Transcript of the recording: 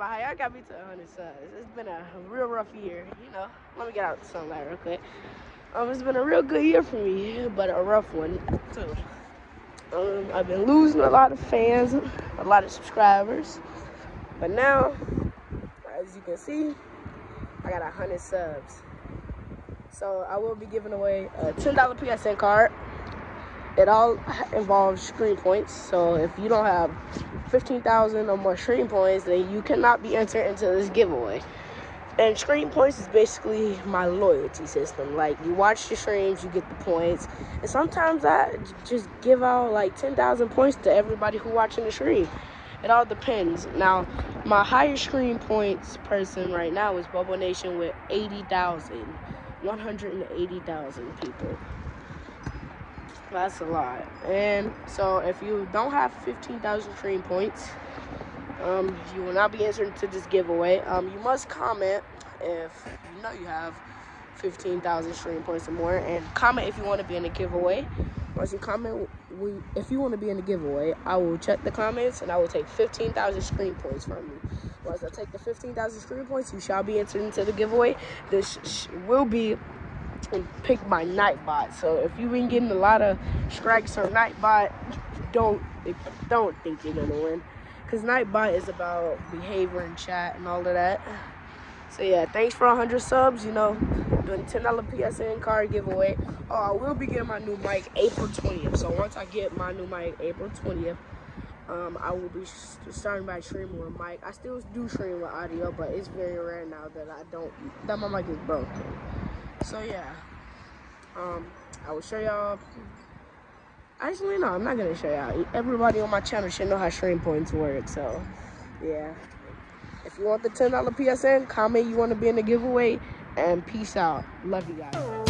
about how y'all got me to 100 subs. It's been a real rough year, you know. Let me get out the sunlight real quick. It's been a real good year for me, but a rough one too. I've been losing a lot of fans, a lot of subscribers, but now, as you can see, I got 100 subs. So I will be giving away a $10 PSN card. It all involves stream points. So if you don't have 15,000 or more stream points, then you cannot be entered into this giveaway. And stream points is basically my loyalty system. Like, you watch the streams, you get the points. And sometimes I just give out like 10,000 points to everybody who watching the stream. It all depends. Now, my highest stream points person right now is Bubble Nation with 180,000 people. That's a lot. And so if you don't have 15,000 stream points, you will not be entered into this giveaway. You must comment if you know you have 15,000 stream points or more, and comment if you want to be in the giveaway. Once you comment, if you want to be in the giveaway, I will check the comments and I will take 15,000 stream points from you. Once I take the 15,000 stream points, you shall be entered into the giveaway. This will be picked by Nightbot. So if you've been getting a lot of strikes on Nightbot, don't think you're gonna win, because Nightbot is about behavior and chat and all of that. So yeah, thanks for 100 subs. You know, doing $10 PSN card giveaway. Oh, I will be getting my new mic April 20th. So once I get my new mic April 20th, I will be starting by streaming with mic. I still do stream with audio, but it's very rare now that my mic is broken. So yeah, I will show y'all. Actually, no, I'm not gonna show y'all. Everybody on my channel should know how stream points work. So yeah, if you want the $10 PSN, comment you want to be in the giveaway, and peace out. Love you guys.